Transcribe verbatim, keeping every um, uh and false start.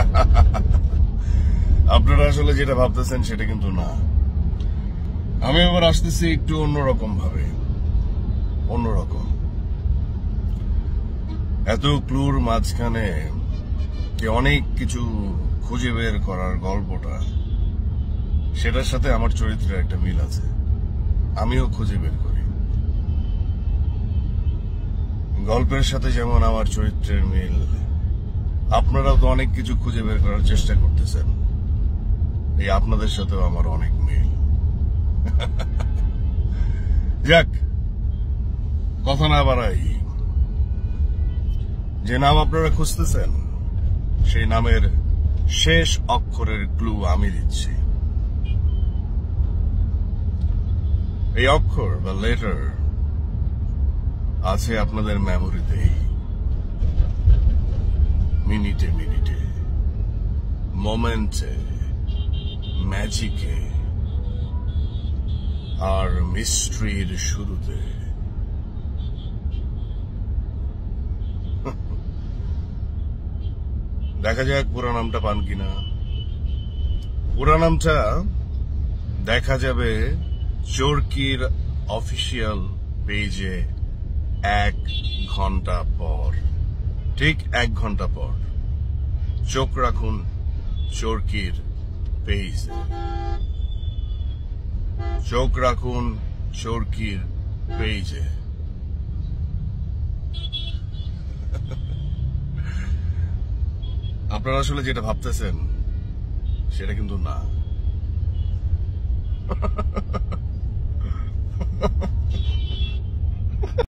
আপনারা আসলে যেটা ভাবতেছেন সেটা কিন্তু না। আমি এবার আসতেছি একটু অন্যরকম ভাবে, অন্যরকম। এত ক্লুর মাঝখানে যে অনেক কিছু খুঁজে বের করার গল্পটা, সেটার সাথে আমার চরিত্রের একটা মিল আছে। আমিও খুঁজে বের করি। গল্পের সাথে যেমন আমার চরিত্রের মিল, আপনারাও তো অনেক কিছু খুঁজে বের করার চেষ্টা করতেছেন। এই আপনাদের সাথেও আমার অনেক মিল। যাক, কথা না বাড়াই, যে নাম আপনারা খুঁজতেছেন সেই নামের শেষ অক্ষরের ক্লু আমি দিচ্ছি। এই অক্ষর বা লেটার আছে আপনাদের মেমোরিতেই, মিনিটে মিনিটে, মোমেন্টে, ম্যাজিকে, আর মিস্ট্রির শুরুতে। দেখা যাক পুরো নামটা পান কিনা। পুরো নামটা দেখা যাবে চরকির অফিসিয়াল পেজে এক ঘন্টা পর। ঠিক এক ঘন্টা পর চোখ রাখুন চরকির পেজে। চোখ রাখুন চরকির পেজে। আপনারা আসলে যেটা ভাবতেছেন সেটা কিন্তু না।